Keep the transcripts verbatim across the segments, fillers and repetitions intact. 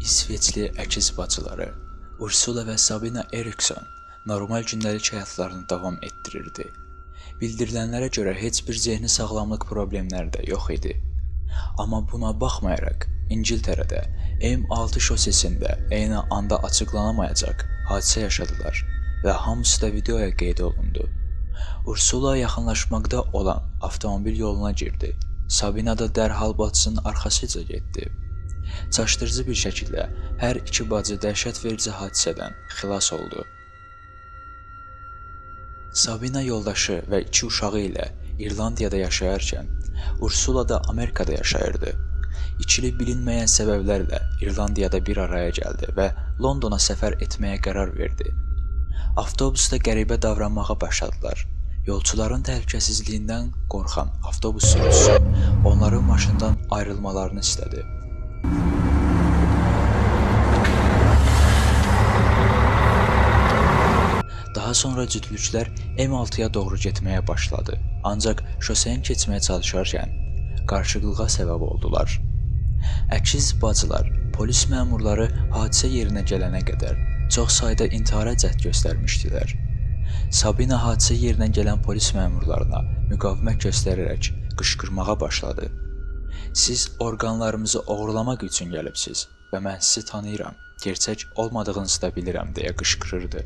İsveçli əkiz bacıları Ursula və Sabina Erikson normal gündəlik həyatlarını davam etdirirdi. Bildirilənlərə görə heç bir zehni sağlamlıq problemləri də yox idi. Amma buna baxmayaraq İngiltərədə M altı şosesində eyni anda açıqlanamayacaq hadisə yaşadılar və hamısı da videoya qeyd olundu. Ursula yaxınlaşmaqda olan avtomobil yoluna girdi. Sabina da dərhal bacısının arxasıca getdi. Çaşdırıcı bir şəkildə hər iki bacı dəhşət verici hadisədən xilas oldu. Sabina yoldaşı və iki uşağı ilə İrlandiyada yaşayarkən, Ursula da Amerikada yaşayırdı. İkili bilinməyən səbəblərlə İrlandiyada bir araya gəldi və Londona səfər etməyə qərar verdi. Avtobusda qəribə davranmağa başladılar. Yolçuların təhlükəsizliyindən qorxan avtobus sürücüsü onların maşından ayrılmalarını istədi. Daha sonra cütlüklər M altıya doğru getməyə başladı. Ancaq şoseyin keçməyə çalışarkən qarşılığa səbəb oldular. Əkiz bacılar, polis məmurları hadisə yerinə gələnə qədər çox sayda intihara cəhd göstərmişdilər. Sabina hadisə yerinə gələn polis məmurlarına müqavimət göstərərək qışqırmağa başladı. Siz orqanlarımızı oğurlamaq üçün gəlibsiz və mən sizi tanıyıram, gerçək olmadığınızı da bilirəm deyə qışqırırdı.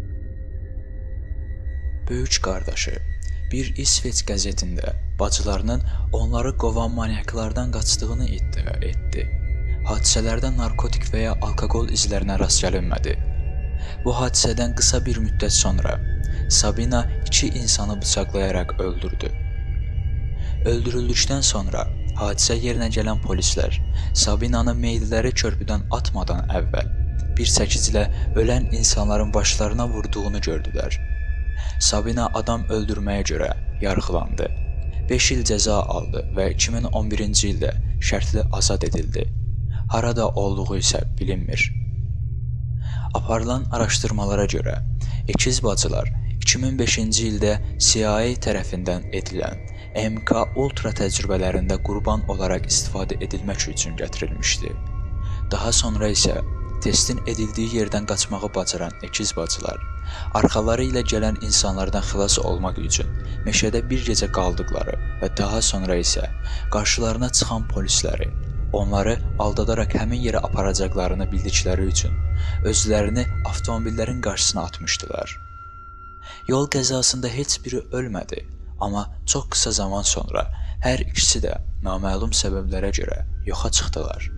Böyük qardaşı bir İsveç qəzetində bacılarının onları qovan manyaklardan qaçdığını iddia etdi. Hadisələrdə narkotik və ya alkoqol izlərinə rast gəlinmədi. Bu hadisədən qısa bir müddət sonra Sabina iki insanı bıçaqlayaraq öldürdü. Öldürüldükdən sonra hadisə yerinə gələn polislər Sabinanı meyilləri körpüdən atmadan əvvəl bir çəkicilə ölən insanların başlarına vurduğunu gördülər. Sabina adam öldürməyə görə yargılandı. beş il cəza aldı və iki min on birinci ildə şərtli azad edildi. Harada olduğu isə bilinmir. Aparılan araşdırmalara görə ikiz bacılar iki min beşinci ildə C I A tərəfindən edilən M K Ultra təcrübələrində qurban olaraq istifadə edilmək üçün gətirilmişdi. Daha sonra isə testin edildiyi yerdən qaçmağı bacaran ikiz bacılar arxaları ilə gələn insanlardan xilas olmaq üçün meşədə bir gecə qaldıqları və daha sonra isə qarşılarına çıxan polisləri onları aldadaraq həmin yerə aparacaqlarını bildikləri üçün özlərini avtomobillərin qarşısına atmışdılar. Yol qəzasında heç biri ölmədi, amma çox qısa zaman sonra hər ikisi də naməlum səbəblərə görə yoxa çıxdılar.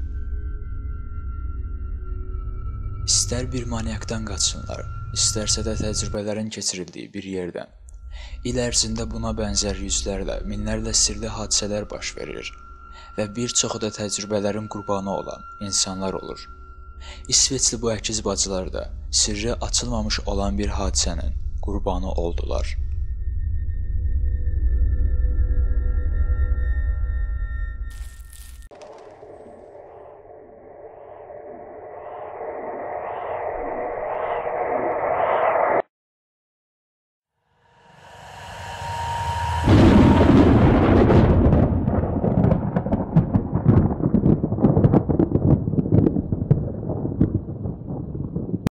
İstər bir manyakdan qaçsınlar, istərsə də təcrübələrin keçirildiyi bir yerdən. İl ərzində buna bənzər yüzlərlə, minlərlə sirli hadisələr baş verir və bir çoxu da təcrübələrin qurbanı olan insanlar olur. İsveçli bu əkiz bacılar da sirri açılmamış olan bir hadisənin qurbanı oldular.